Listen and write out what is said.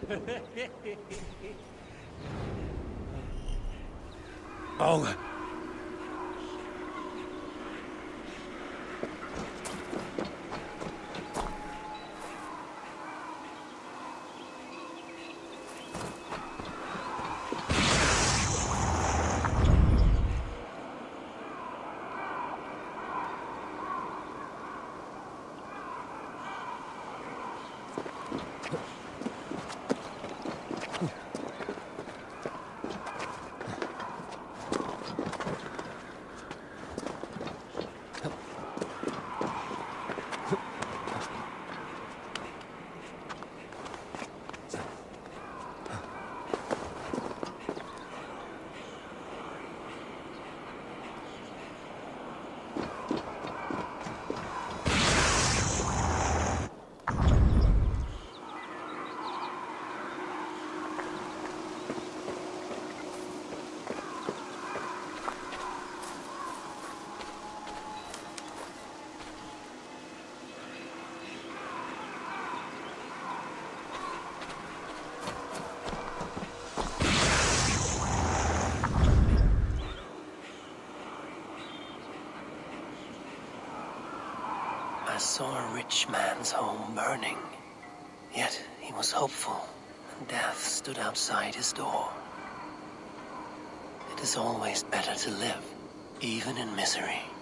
Oh. I saw a rich man's home burning, yet he was hopeful, and death stood outside his door. It is always better to live, even in misery.